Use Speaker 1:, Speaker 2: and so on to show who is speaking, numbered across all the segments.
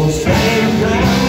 Speaker 1: So stand down.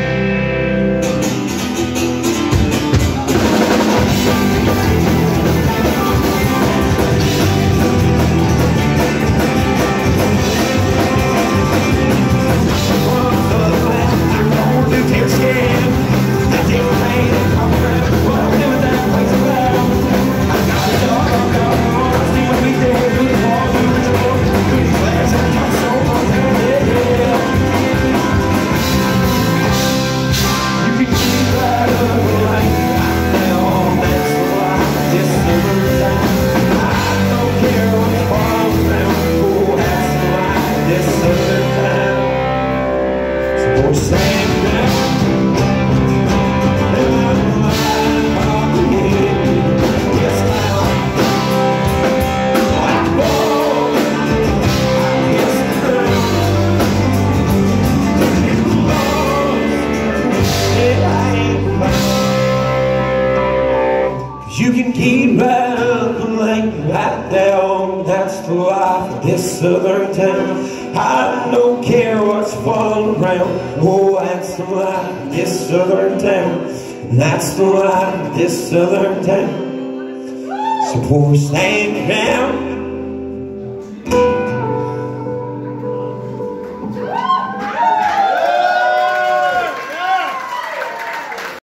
Speaker 1: You can keep battling right down, that's the life of this southern town. I don't care what's falling around, oh, that's the life of this southern town. And that's the life of this southern town. So stand down.